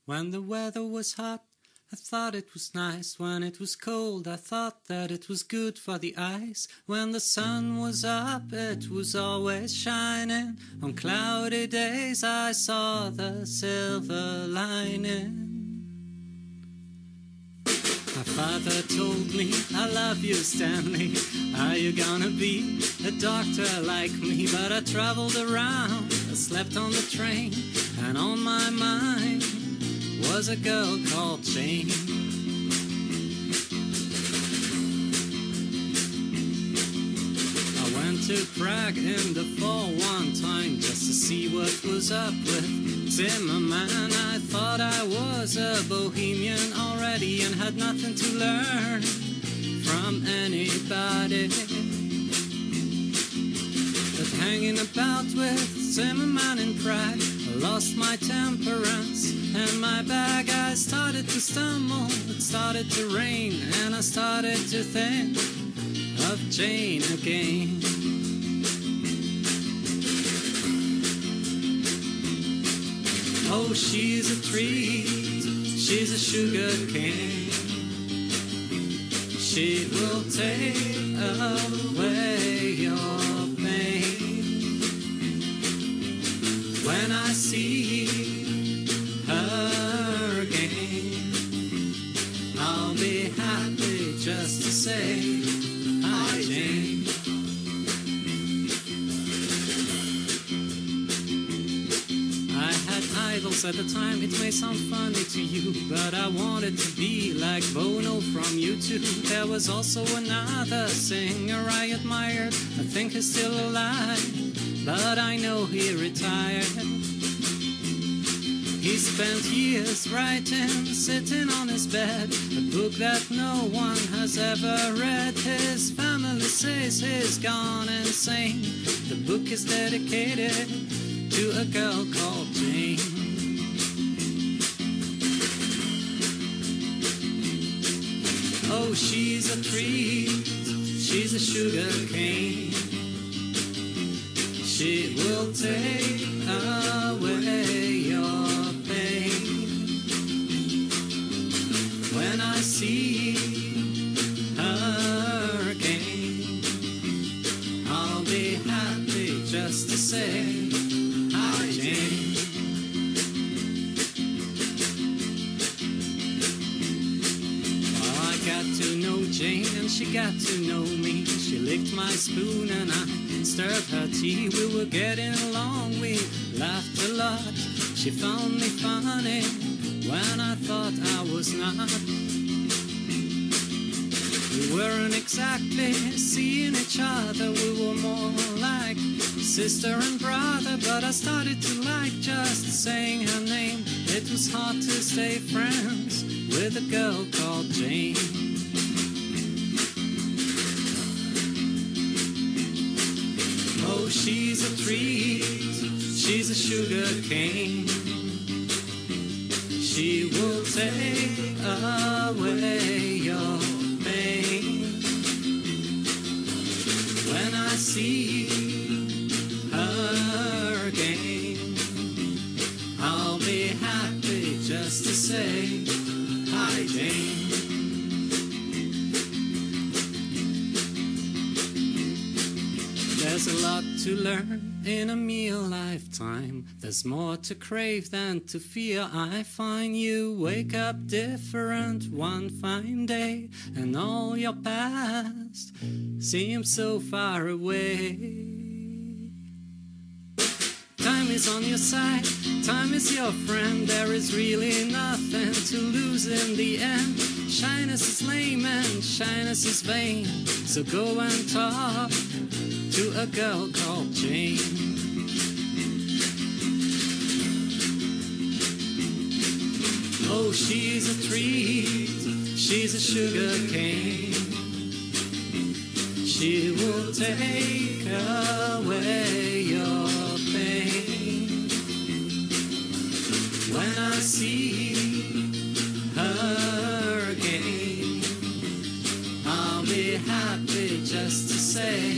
When the weather was hot, I thought it was nice. When it was cold, I thought that it was good for the eyes. When the sun was up, it was always shining. On cloudy days, I saw the silver lining. My father told me, I love you, Stanley. Are you gonna be a doctor like me? But I traveled around, I slept on the train, and on my mind was a girl called Jane. I went to Prague in the fall one time just to see what was up with Zimmerman. I thought I was a bohemian already and had nothing to learn from anybody. But hanging about with Zimmerman in Prague, I lost my temperance and my bag. I started to stumble, it started to rain, and I started to think of Jane again. Oh, she's a treat, she's a sugar cane. She will take away your pain. When I see her again, I'll be happy just to say, hi, Jane. Idols at the time, it may sound funny to you, but I wanted to be like Bono from U2. There was also another singer I admired, I think he's still alive, but I know he retired. He spent years writing, sitting on his bed, a book that no one has ever read. His family says he's gone insane. The book is dedicated to a girl called Jane. Oh, she's a treat, she's a sugar cane. She will take away your pain. When I see her again, I'll be happy just to say, hi, Jane. To know Jane and she got to know me. She licked my spoon and I stirred her tea. We were getting along, we laughed a lot. She found me funny when I thought I was not. We weren't exactly seeing each other, we were more like sister and brother. But I started to like just saying her name. It was hard to stay friends with a girl called Jane. Oh, she's a treat, she's a sugar cane. She will take away your pain. When I see her again, I'll be happy just to say, hi, Jane. There's a lot to learn in a mere lifetime. There's more to crave than to fear. I find you wake up different one fine day, and all your past seems so far away. Time is on your side, time is your friend. There is really nothing to lose in the end. Shyness is lame and shyness is vain, so go and talk to a girl called Jane. Oh, she's a treat, she's a sugar cane. She will take away your pain. When I see her again, I'll be happy just to say,